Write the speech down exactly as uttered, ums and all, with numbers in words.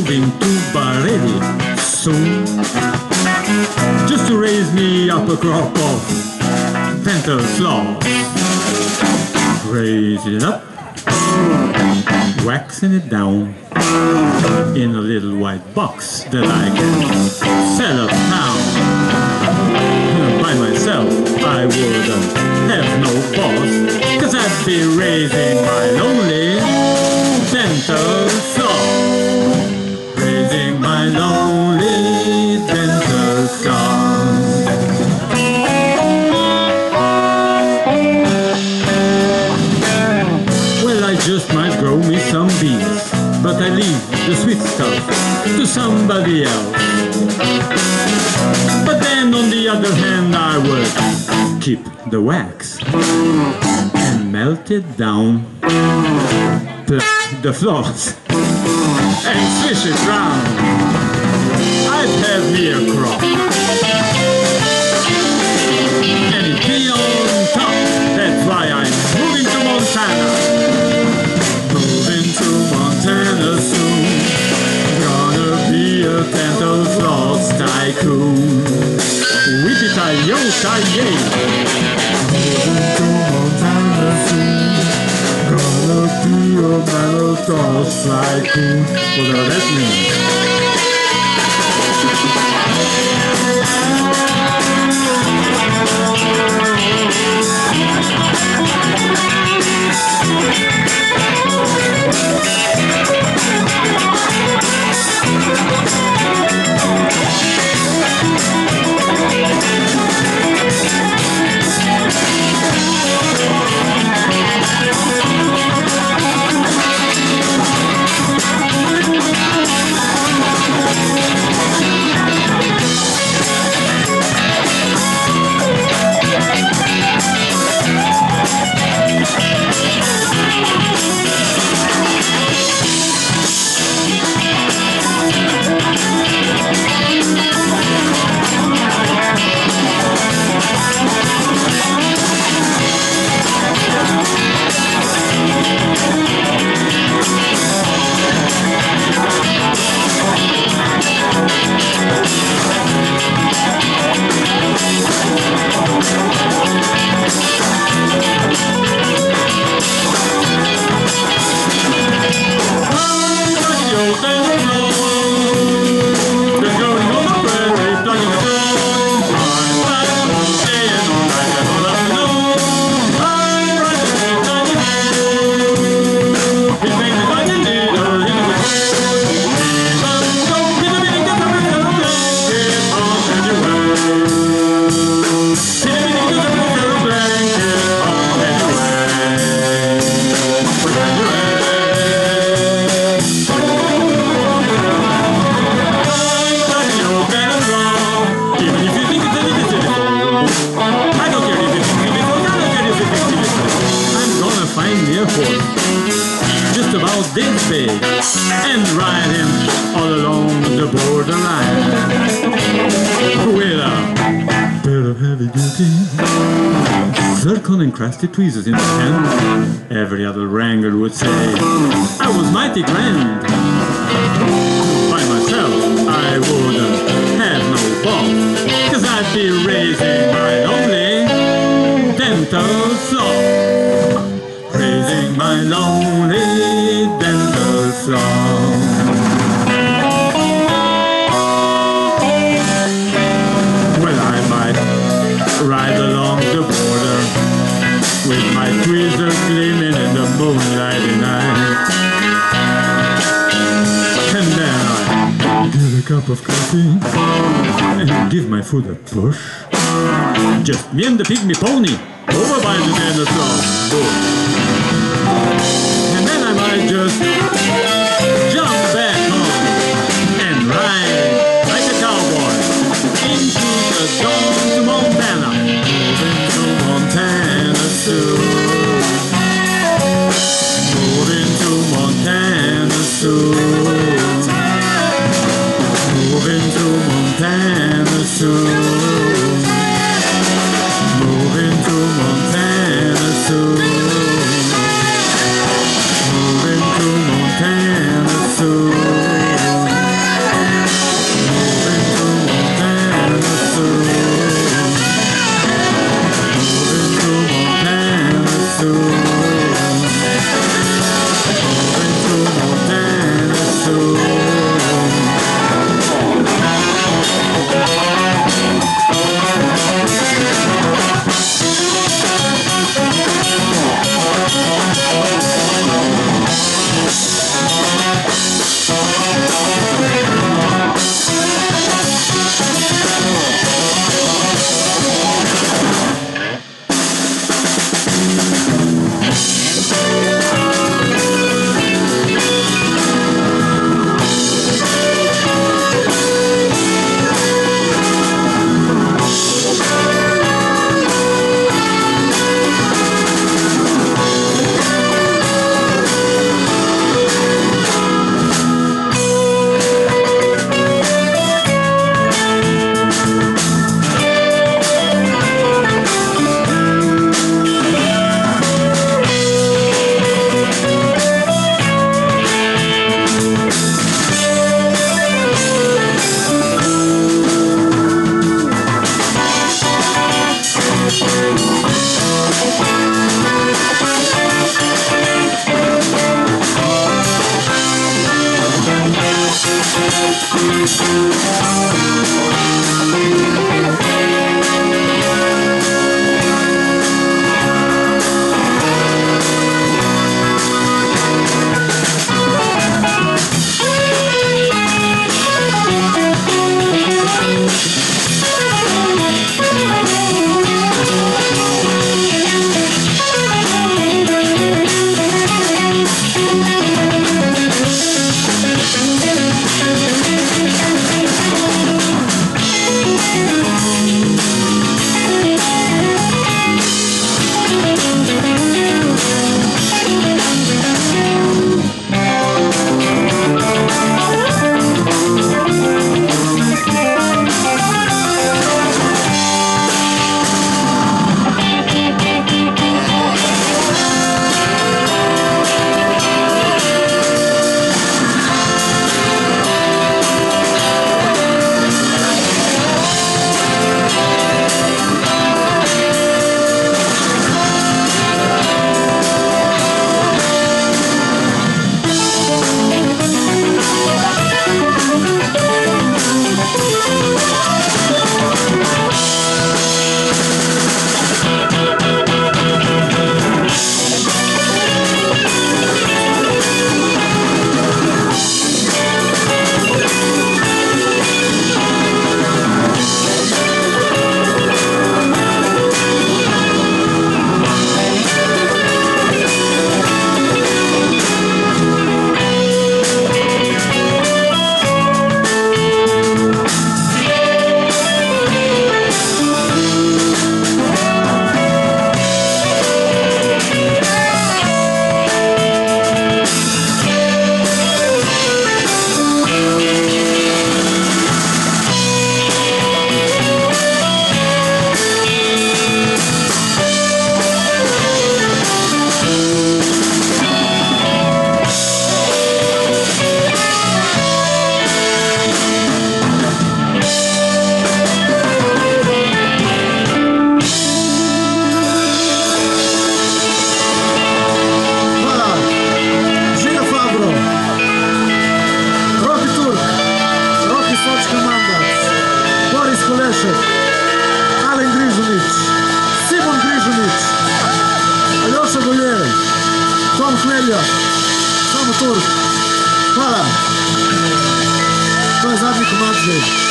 moving to Baredi soon, just to raise me up a crop of dental floss. Raising it up, waxing it down in a little white box that I can sell uptown. By myself I wouldn't have no boss, 'cause I'd be raising my lonely dental floss. Raising my lonely dental floss. Well, I just might grow me some beans, but I leave the sweet stuff to somebody else. But then on the other hand I would keep the wax and melt it down, pluck the floss and swish it round. I'd have me a crop and it'd be on top. That's why I'm moving to Montana. Moving to Montana soon. Gonna be a dental floss tycoon. Whippity-yo-ki-yay. Moving to Montana soon. Gonna be a dental floss tycoon. Whatever that means. Crusty tweezers in the hand. Every other wrangler would say I was mighty grand. By myself I wouldn't have no boss, 'cause I'd be raising my lonely dental floss. Raising my lonely dental floss. Well, I might ride along the border with my tweezers gleaming in the moonlighty night. And then I get a cup of coffee and give my foot a push. Just me and the pygmy pony over by the dinosaur bush. And then I might just jump back home and ride like a cowboy into the dawn to Montana. Moving to Montana soon. Moving to Montana soon. Moving to Montana soon. Moving to Montana soon. Boris Holešek, Alen Grižonič, Samo Turk, Aljoša Bolje, Hmeljak, Samo Turk. Hvala. To je zadnji komad zdaj.